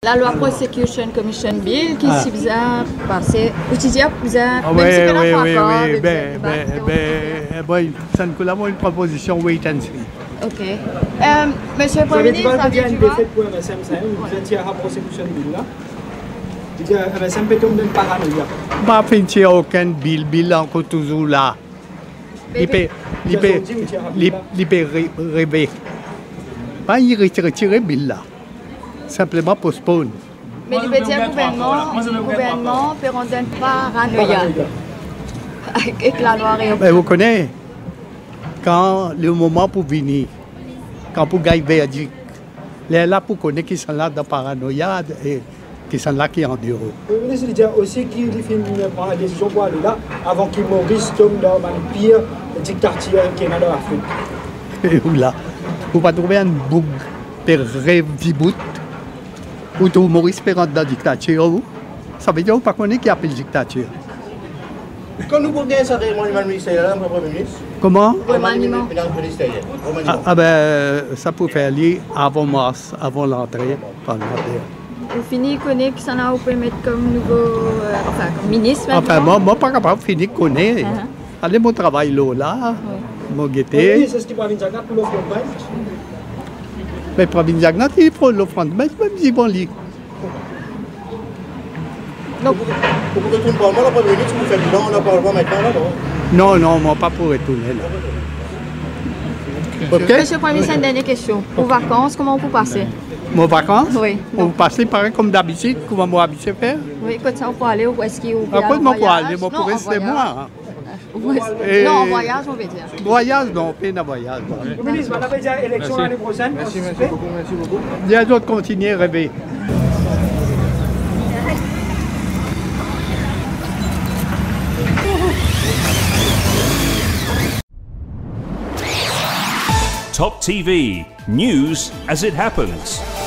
La loi Prosecution Commission Bill qui s'y faisait passer, utilisée faisait, oui, ça nous avons une proposition wait and see. Ok. Monsieur le Premier ministre, avez-vous pour MSM, vous étiez à la Prosecution Bill là. MSM peut tomber dans paranoïa. Pas finir aucun bill encore toujours là. Il peut rêver. Pas y retirer bill là. Simplement postpone. Mais il veut dire gouvernement peut rendre paranoïa avec la loi. Mais vous connaissez, quand le moment pour venir, quand pour gagner verdict, les là pour connaître qui sont là dans paranoïa et qui sont là qui en dehors. Le ministre dit aussi qu'il prend la décision pour aller là avant qu'il Maurice tombe dans une pire dictature qui est dans l'Afrique. Et où là, vous ne pouvez pas trouver un bouc pour rêve bout. Ou tout Maurice Perrant dans la dictature, ça veut dire qu'on ne connaît pas qui appelle dictature. Quand nous pouvons gagner ça remaniement ministériel, le Premier ministre. Comment? Remaniement. Ah ben, ça peut faire lier avant mars, avant l'entrée parlementaire. Vous finissez connaître qui s'en a vous pouvez mettre comme nouveau, enfin comme ministre Enfin, maintenant. moi pas capable de finir de connaître. Allez, mon travail là, mon guetté. C'est ce qui va venir pour l'offre de bail. Mais pour venir il faut l'offrande, mais même si bon lit. Pour retourner au Parlement, le Premier ministre, vous faites bilan, on a Parlement maintenant là, Non, moi pas pour retourner là. Ok? Monsieur le Premier ministre, une dernière question. Aux vacances, comment vous passez? Mon vacances? Oui. On passe pareil comme d'habitude, comment moi habitué faire? Oui, quand ça, on peut aller, où est-ce qu'il y a Après, moi pour aller, voyage? moi pour rester moi. Non, en voyage, on veut dire. Voyage, non, pas de voyage. Le ministre, on a déjà élection l'année prochaine. Merci beaucoup. Il y a d'autres continuer à rêver. Top TV, news as it happens.